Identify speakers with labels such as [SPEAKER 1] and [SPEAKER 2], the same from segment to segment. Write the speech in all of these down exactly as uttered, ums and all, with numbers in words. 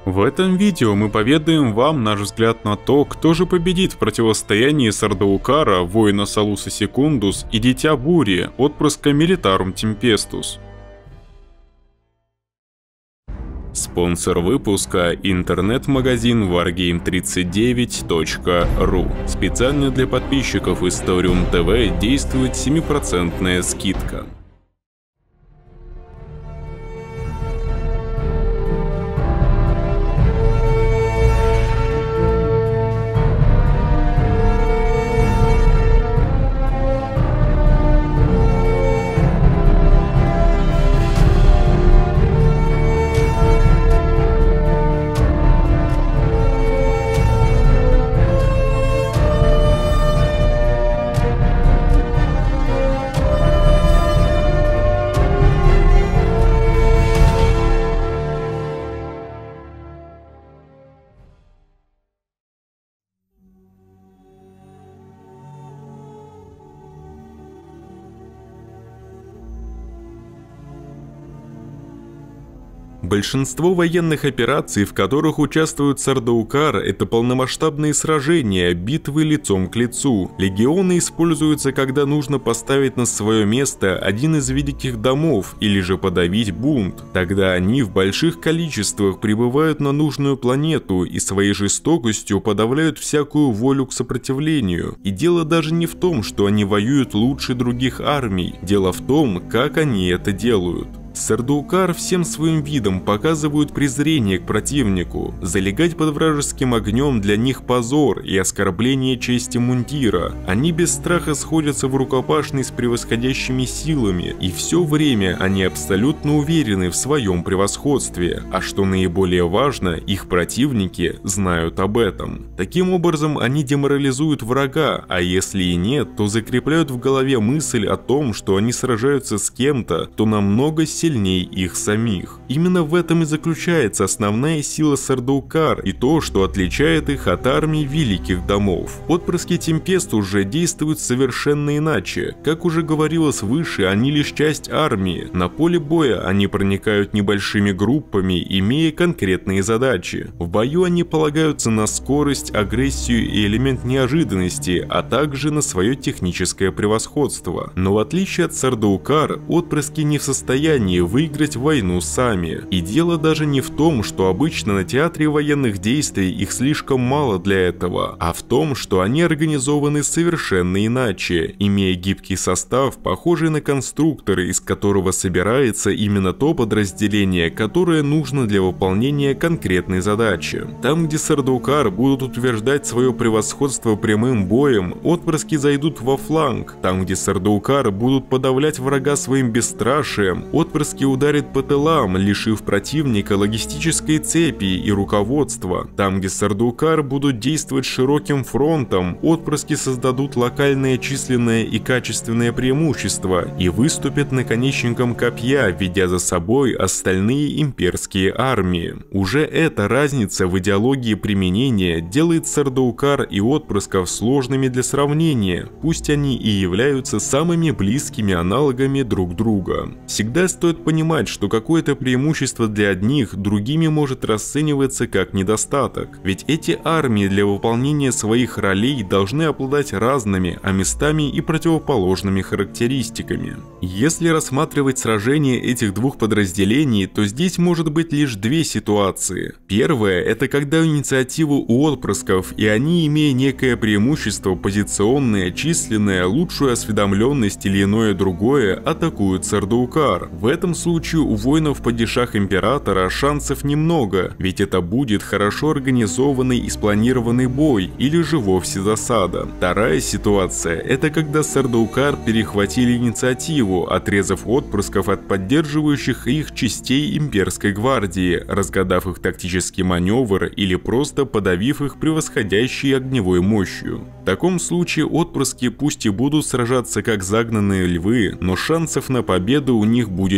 [SPEAKER 1] В этом видео мы поведаем вам наш взгляд на то, кто же победит в противостоянии Сардаукара, воина Салуса Секундус, и Дитя Бури, отпрыска Милитарум Темпестус. Спонсор выпуска – интернет-магазин варгейм тридцать девять точка ру. Специально для подписчиков Историум ТВ действует семипроцентная скидка. Большинство военных операций, в которых участвует Сардаукар, это полномасштабные сражения, битвы лицом к лицу. Легионы используются, когда нужно поставить на свое место один из великих домов или же подавить бунт. Тогда они в больших количествах прибывают на нужную планету и своей жестокостью подавляют всякую волю к сопротивлению. И дело даже не в том, что они воюют лучше других армий, дело в том, как они это делают. Сардаукар всем своим видом показывают презрение к противнику. Залегать под вражеским огнем для них позор и оскорбление чести мундира. Они без страха сходятся в рукопашной с превосходящими силами, и все время они абсолютно уверены в своем превосходстве. А что наиболее важно, их противники знают об этом. Таким образом, они деморализуют врага, а если и нет, то закрепляют в голове мысль о том, что они сражаются с кем-то, кто намного сильнее сильнее их самих. Именно в этом и заключается основная сила Сардаукар и то, что отличает их от армий великих домов. Отпрыски Темпестус же действуют совершенно иначе. Как уже говорилось выше, они лишь часть армии. На поле боя они проникают небольшими группами, имея конкретные задачи. В бою они полагаются на скорость, агрессию и элемент неожиданности, а также на свое техническое превосходство. Но в отличие от Сардаукар, отпрыски не в состоянии выиграть войну сами. И дело даже не в том, что обычно на театре военных действий их слишком мало для этого, а в том, что они организованы совершенно иначе, имея гибкий состав, похожий на конструкторы, из которого собирается именно то подразделение, которое нужно для выполнения конкретной задачи. Там, где Сардаукар будут утверждать свое превосходство прямым боем, отпрыски зайдут во фланг. Там, где Сардаукар будут подавлять врага своим бесстрашием, отпрыски ударит по тылам, лишив противника логистической цепи и руководства. Там, где Сардаукар будут действовать широким фронтом, отпрыски создадут локальное численное и качественное преимущество и выступят наконечником копья, ведя за собой остальные имперские армии. Уже эта разница в идеологии применения делает Сардаукар и отпрысков сложными для сравнения, пусть они и являются самыми близкими аналогами друг друга. Всегда стоит понимать, что какое-то преимущество для одних другими может расцениваться как недостаток, ведь эти армии для выполнения своих ролей должны обладать разными, а местами и противоположными характеристиками. Если рассматривать сражение этих двух подразделений, то здесь может быть лишь две ситуации. Первая – это когда инициативу у отпрысков, и они, имея некое преимущество позиционное, численное, лучшую осведомленность или иное другое, атакуют Сардаукар. В этом случае у воинов в падишах императора шансов немного, ведь это будет хорошо организованный и спланированный бой или же вовсе засада. Вторая ситуация – это когда Сардаукар перехватили инициативу, отрезав отпрысков от поддерживающих их частей имперской гвардии, разгадав их тактический маневр или просто подавив их превосходящей огневой мощью. В таком случае отпрыски пусть и будут сражаться как загнанные львы, но шансов на победу у них будет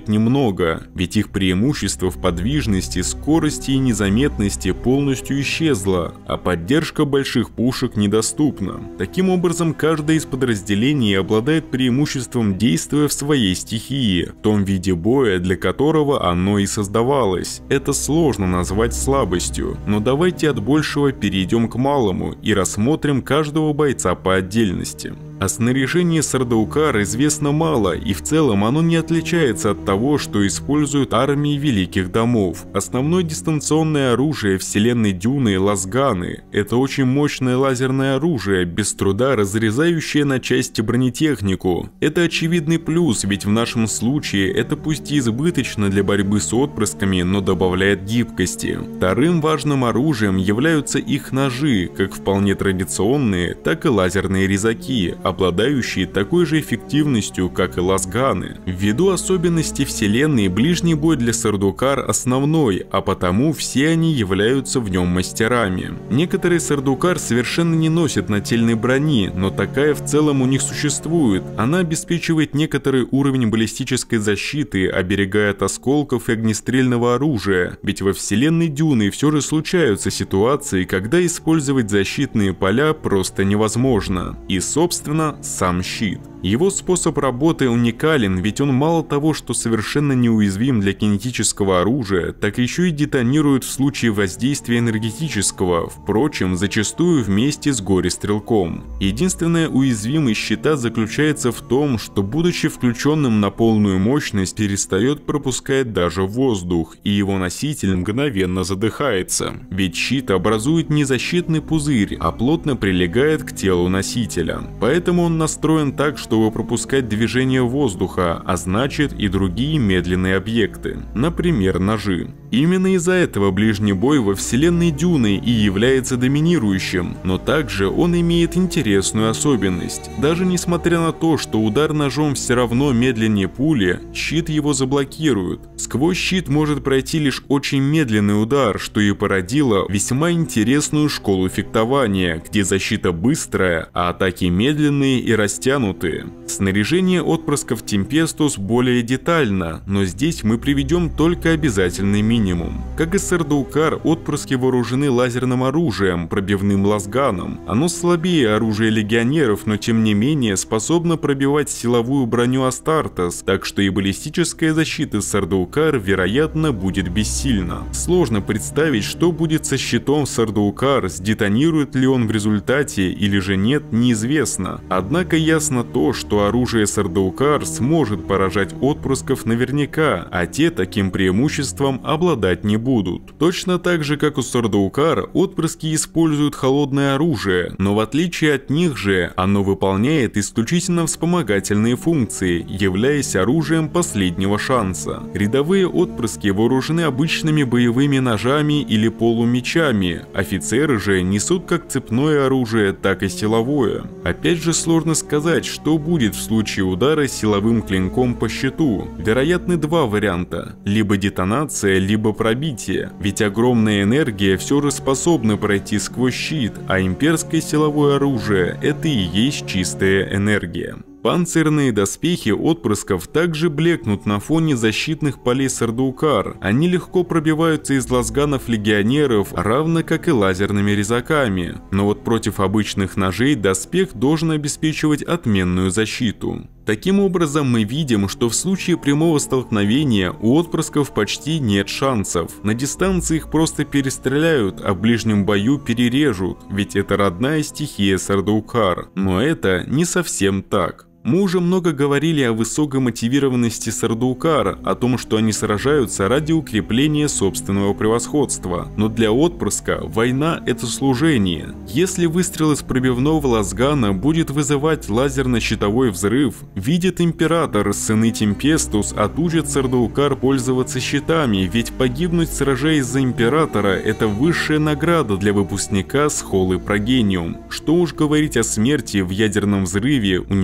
[SPEAKER 1] стоит немного, ведь их преимущество в подвижности, скорости и незаметности полностью исчезло, а поддержка больших пушек недоступна. Таким образом, каждое из подразделений обладает преимуществом, действуя в своей стихии, в том виде боя, для которого оно и создавалось. Это сложно назвать слабостью, но давайте от большего перейдем к малому и рассмотрим каждого бойца по отдельности. О снаряжении Сардаукар известно мало, и в целом оно не отличается от того, что используют армии Великих Домов. Основное дистанционное оружие вселенной Дюны — лазганы. Это очень мощное лазерное оружие, без труда разрезающее на части бронетехнику. Это очевидный плюс, ведь в нашем случае это пусть и избыточно для борьбы с отпрысками, но добавляет гибкости. Вторым важным оружием являются их ножи, как вполне традиционные, так и лазерные резаки, обладающие такой же эффективностью, как и лазганы. Ввиду особенностей вселенной, ближний бой для Сардаукар основной, а потому все они являются в нем мастерами. Некоторые Сардаукар совершенно не носят нательной брони, но такая в целом у них существует. Она обеспечивает некоторый уровень баллистической защиты, оберегая от осколков и огнестрельного оружия, ведь во вселенной Дюны все же случаются ситуации, когда использовать защитные поля просто невозможно. И, собственно, сам щит. Его способ работы уникален, ведь он мало того, что совершенно неуязвим для кинетического оружия, так еще и детонирует в случае воздействия энергетического, впрочем, зачастую вместе с горе-стрелком. Единственная уязвимость щита заключается в том, что, будучи включенным на полную мощность, перестает пропускать даже воздух, и его носитель мгновенно задыхается, ведь щит образует не защитный пузырь, а плотно прилегает к телу носителя. Поэтому он настроен так, что чтобы пропускать движение воздуха, а значит и другие медленные объекты, например, ножи. Именно из-за этого ближний бой во вселенной Дюны и является доминирующим, но также он имеет интересную особенность. Даже несмотря на то, что удар ножом все равно медленнее пули, щит его заблокирует. Сквозь щит может пройти лишь очень медленный удар, что и породило весьма интересную школу фехтования, где защита быстрая, а атаки медленные и растянутые. Снаряжение отпрысков Темпестус более детально, но здесь мы приведем только обязательный минимум. Как и Сардаукар, отпрыски вооружены лазерным оружием, пробивным лазганом. Оно слабее оружия легионеров, но тем не менее способно пробивать силовую броню Астартес, так что и баллистическая защита Сардаукар, вероятно, будет бессильна. Сложно представить, что будет со щитом Сардаукар, сдетонирует ли он в результате или же нет, неизвестно. Однако ясно то, что оружие Сардаукар сможет поражать отпрысков наверняка, а те таким преимуществом обладать не будут. Точно так же, как у Сардаукар, отпрыски используют холодное оружие, но в отличие от них же, оно выполняет исключительно вспомогательные функции, являясь оружием последнего шанса. Рядовые отпрыски вооружены обычными боевыми ножами или полумечами, офицеры же несут как цепное оружие, так и силовое. Опять же, сложно сказать, что будет в случае удара силовым клинком по щиту. Вероятны два варианта: либо детонация, либо пробитие, ведь огромная энергия все же способна пройти сквозь щит, а имперское силовое оружие — это и есть чистая энергия. Панцирные доспехи отпрысков также блекнут на фоне защитных полей Сардаукар. Они легко пробиваются из лазганов легионеров, равно как и лазерными резаками. Но вот против обычных ножей доспех должен обеспечивать отменную защиту. Таким образом, мы видим, что в случае прямого столкновения у отпрысков почти нет шансов. На дистанции их просто перестреляют, а в ближнем бою перережут, ведь это родная стихия Сардаукар. Но это не совсем так. Мы уже много говорили о высокой мотивированности Сардаукар, о том, что они сражаются ради укрепления собственного превосходства. Но для отпрыска война — это служение. Если выстрел из пробивного лазгана будет вызывать лазерно-щитовой взрыв, видит император, сыны Темпестус отучат Сардаукар пользоваться щитами, ведь погибнуть, сражаясь за императора, это высшая награда для выпускника Схолы Прогениум. Что уж говорить о смерти в ядерном взрыве, уничтожив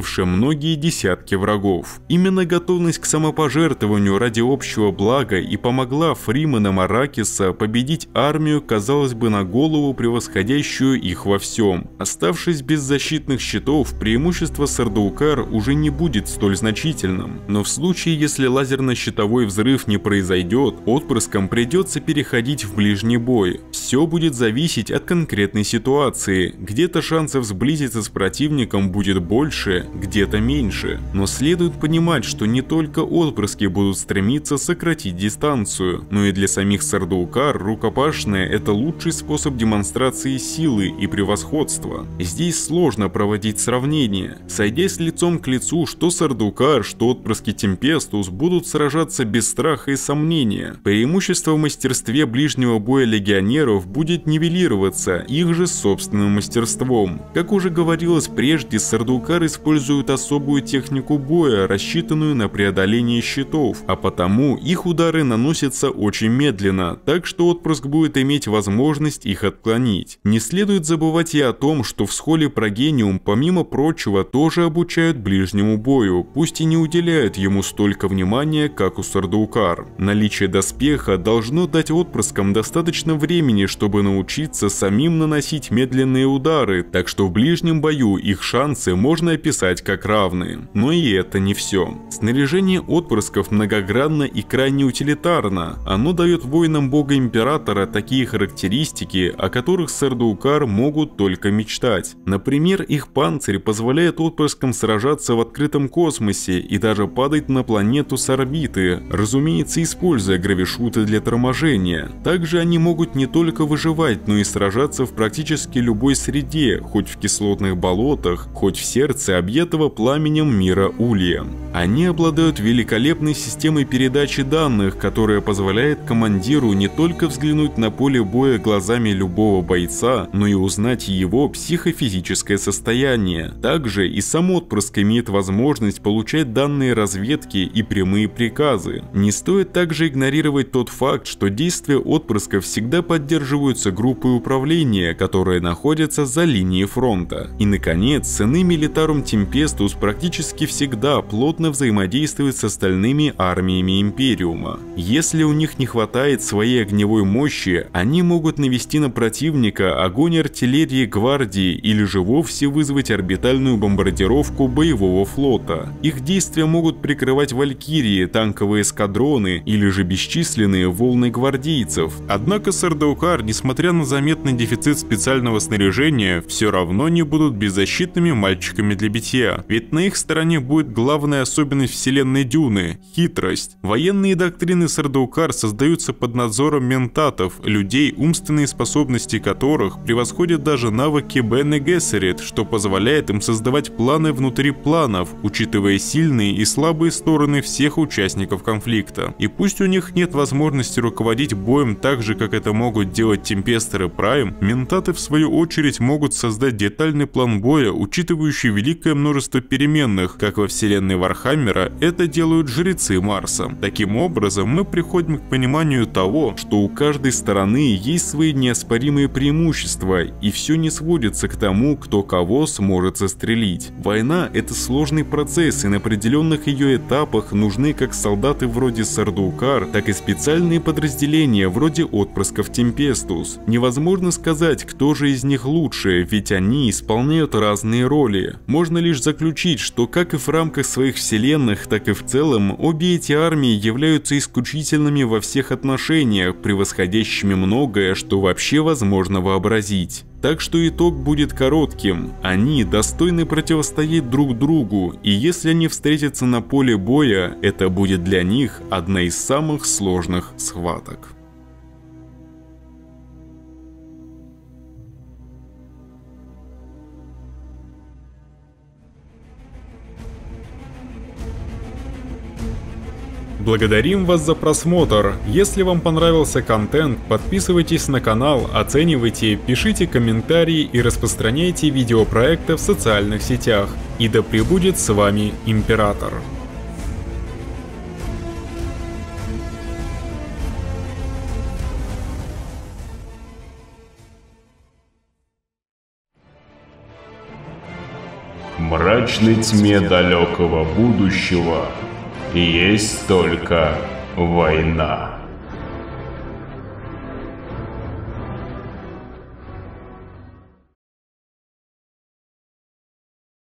[SPEAKER 1] уничтожившая многие десятки врагов. Именно готовность к самопожертвованию ради общего блага и помогла фрименам Аракиса победить армию, казалось бы, на голову превосходящую их во всем. Оставшись без защитных щитов, преимущество Сардаукар уже не будет столь значительным. Но в случае, если лазерно-щитовой взрыв не произойдет, отпрыскам придется переходить в ближний бой. Все будет зависеть от конкретной ситуации. Где-то шансов сблизиться с противником будет больше, где-то меньше. Но следует понимать, что не только отпрыски будут стремиться сократить дистанцию, но и для самих Сардаукар рукопашная — это лучший способ демонстрации силы и превосходства. Здесь сложно проводить сравнения. Сойдясь лицом к лицу, что Сардаукар, что отпрыски Темпестус будут сражаться без страха и сомнения. Преимущество в мастерстве ближнего боя легионеров будет нивелироваться их же собственным мастерством. Как уже говорилось прежде, Сардаукар используют особую технику боя, рассчитанную на преодоление щитов, а потому их удары наносятся очень медленно, так что отпрыск будет иметь возможность их отклонить. Не следует забывать и о том, что в Схоле Прогениум, помимо прочего, тоже обучают ближнему бою, пусть и не уделяют ему столько внимания, как у Сардаукар. Наличие доспеха должно дать отпрыскам достаточно времени, чтобы научиться самим наносить медленные удары, так что в ближнем бою их шансы можно описать как равные. Но и это не все. Снаряжение отпрысков многогранно и крайне утилитарно. Оно дает воинам бога императора такие характеристики, о которых Сардаукар могут только мечтать. Например, их панцирь позволяет отпрыскам сражаться в открытом космосе и даже падать на планету с орбиты, разумеется, используя гравишуты для торможения. Также они могут не только выживать, но и сражаться в практически любой среде, хоть в кислотных болотах, хоть в сердце объятого пламенем мира Улья. Они обладают великолепной системой передачи данных, которая позволяет командиру не только взглянуть на поле боя глазами любого бойца, но и узнать его психофизическое состояние. Также и сам отпрыск имеет возможность получать данные разведки и прямые приказы. Не стоит также игнорировать тот факт, что действия отпрыска всегда поддерживаются группой управления, которая находится за линией фронта. И наконец, сыны Милитарум Темпестус практически всегда плотно взаимодействуют с остальными армиями Империума. Если у них не хватает своей огневой мощи, они могут навести на противника огонь артиллерии гвардии или же вовсе вызвать орбитальную бомбардировку боевого флота. Их действия могут прикрывать валькирии, танковые эскадроны или же бесчисленные волны гвардейцев. Однако Сардаукар, несмотря на заметный дефицит специального снаряжения, все равно не будут беззащитными мальчиками для битья. Ведь на их стороне будет главная особенность вселенной Дюны – хитрость. Военные доктрины Сардаукар создаются под надзором ментатов, людей, умственные способности которых превосходят даже навыки Бене Гессерит, что позволяет им создавать планы внутри планов, учитывая сильные и слабые стороны всех участников конфликта. И пусть у них нет возможности руководить боем так же, как это могут делать Темпестер и Прайм, ментаты в свою очередь могут создать детальный план боя, учитывающий великое множество переменных, как во вселенной Вархаммера это делают жрецы Марса. Таким образом, мы приходим к пониманию того, что у каждой стороны есть свои неоспоримые преимущества, и все не сводится к тому, кто кого сможет застрелить. Война — это сложный процесс, и на определенных ее этапах нужны как солдаты вроде Сардаукар, так и специальные подразделения вроде отпрысков Темпестус. Невозможно сказать, кто же из них лучше, ведь они исполняют разные роли. Можно лишь заключить, что как и в рамках своих вселенных, так и в целом, обе эти армии являются исключительными во всех отношениях, превосходящими многое, что вообще возможно вообразить. Так что итог будет коротким. Они достойны противостоять друг другу, и если они встретятся на поле боя, это будет для них одна из самых сложных схваток.
[SPEAKER 2] Благодарим вас за просмотр. Если вам понравился контент, подписывайтесь на канал, оценивайте, пишите комментарии и распространяйте видеопроекты в социальных сетях. И да пребудет с вами Император.
[SPEAKER 3] мрачной тьме далекого будущего есть только война.